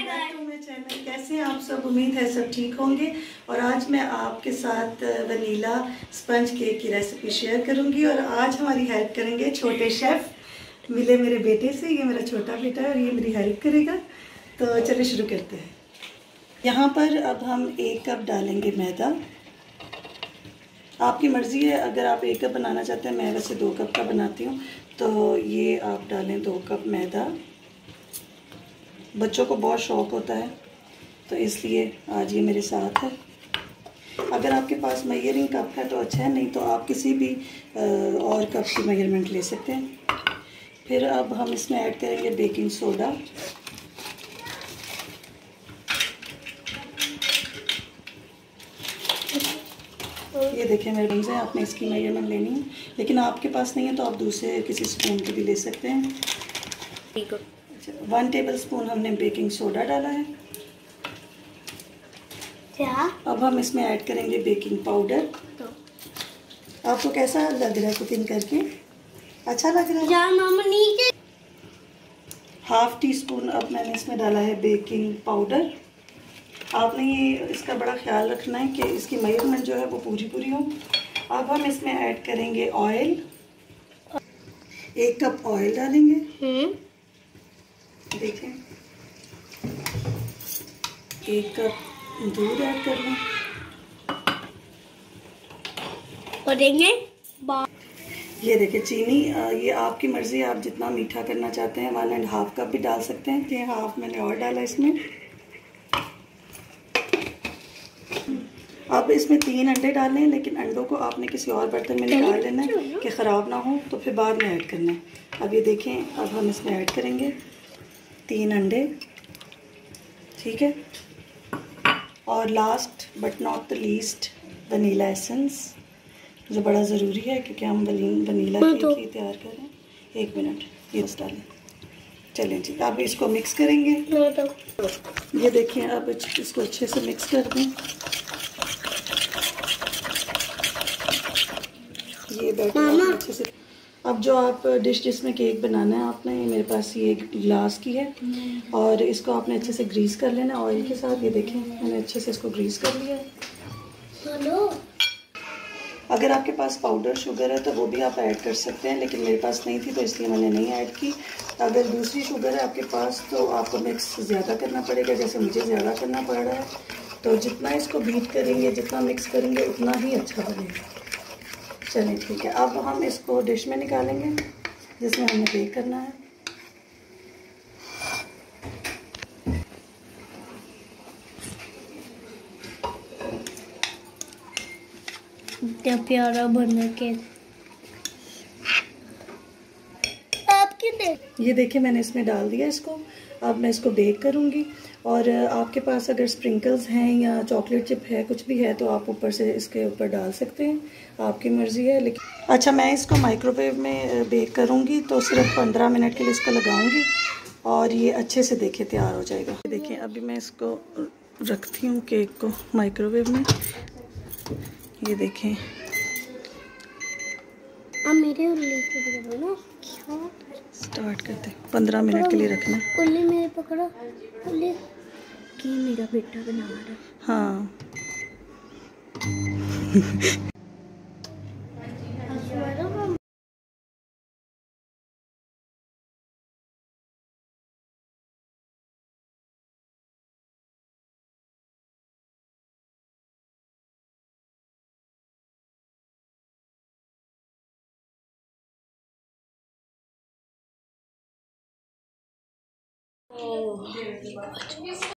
Back to my channel. कैसे हैं आप सब? उम्मीद है सब ठीक होंगे। और आज मैं आपके साथ वनीला स्पंज केक की रेसिपी शेयर करूंगी और आज हमारी हेल्प करेंगे छोटे शेफ़। मिले मेरे बेटे से, ये मेरा छोटा बेटा है और ये मेरी हेल्प करेगा। तो चलिए शुरू करते हैं। यहाँ पर अब हम 1 कप डालेंगे मैदा। आपकी मर्ज़ी है, अगर आप 1 कप बनाना चाहते हैं, मैं वैसे 2 कप का बनाती हूँ, तो ये आप डालें 2 कप मैदा। बच्चों को बहुत शौक़ होता है तो इसलिए आज ये मेरे साथ है। अगर आपके पास मेजरिंग कप है तो अच्छा है, नहीं तो आप किसी भी और कप की मेजरमेंट ले सकते हैं। फिर अब हम इसमें ऐड करेंगे बेकिंग सोडा। ये देखिए मेरे बंस है, आपने इसकी मेजरमेंट लेनी है, लेकिन आपके पास नहीं है तो आप दूसरे किसी स्पून की भी ले सकते हैं। ठीक है। 1 टेबल स्पून हमने बेकिंग सोडा डाला है। क्या? अब हम इसमें ऐड करेंगे बेकिंग पाउडर। आपको कैसा लग रहा है कुकिंग करके? अच्छा लग रहा है? मामा नीचे 1/2 टीस्पून अब मैंने इसमें डाला है बेकिंग पाउडर। आपने ये इसका बड़ा ख्याल रखना है कि इसकी मेजरमेंट जो है वो पूरी हो। अब हम इसमें ऐड करेंगे ऑयल। 1 कप ऑयल डालेंगे। देखें, 1 कप दूध ऐड कर लें और देंगे ये देखिए चीनी। ये आपकी मर्ज़ी, आप जितना मीठा करना चाहते हैं 1.5 कप भी डाल सकते हैं। ये हाफ मैंने और डाला इसमें। अब इसमें 3 अंडे डालने हैं, लेकिन अंडों को आपने किसी और बर्तन में निकाल लेना है कि ख़राब ना हो, तो फिर बाद में ऐड करना है। अब ये देखें, अब हम इसमें ऐड करेंगे 3 अंडे। ठीक है। और last but not the least vanilla essence, जो बड़ा ज़रूरी है क्योंकि हम वनीला केक ही तैयार कर रहे हैं। 1 मिनट ये बस डालें। चलें जी, अब इसको मिक्स करेंगे। ये देखिए, अब इसको अच्छे से मिक्स कर दें। ये बैटर अच्छे से। अब जो आप डिश जिसमें केक बनाना है आपने, मेरे पास ये ग्लास की है और इसको आपने अच्छे से ग्रीस कर लेना ऑयल के साथ। ये देखें, मैंने अच्छे से इसको ग्रीस कर लिया है। अगर आपके पास पाउडर शुगर है तो वो भी आप ऐड कर सकते हैं, लेकिन मेरे पास नहीं थी तो इसलिए मैंने नहीं ऐड की। अगर दूसरी शुगर है आपके पास तो आपको मिक्स ज़्यादा करना पड़ेगा, जैसे मुझे ज़्यादा करना पड़ रहा है। तो जितना इसको बीट करेंगे, जितना मिक्स करेंगे, उतना ही अच्छा बनेगा। चलिए ठीक है। अब हम इसको डिश में निकालेंगे जिसमें हमने बेक करना है। क्या प्यारा बना के आपके देख। ये देखिए, मैंने इसमें डाल दिया इसको। अब मैं इसको बेक करूँगी। और आपके पास अगर स्प्रिंकल्स हैं या चॉकलेट चिप है, कुछ भी है, तो आप ऊपर से इसके ऊपर डाल सकते हैं, आपकी मर्ज़ी है। लेकिन अच्छा, मैं इसको माइक्रोवेव में बेक करूँगी तो सिर्फ 15 मिनट के लिए इसको लगाऊँगी और ये अच्छे से देखिए तैयार हो जाएगा। देखिए, अभी मैं इसको रखती हूँ केक को माइक्रोवेव में। ये देखें, अब मेरे ना स्टार्ट करते। 15 मिनट के लिए रखना है। उल्ली मेरे पकड़ो, उल्ली की मेरा बेटा बना रहा। हाँ।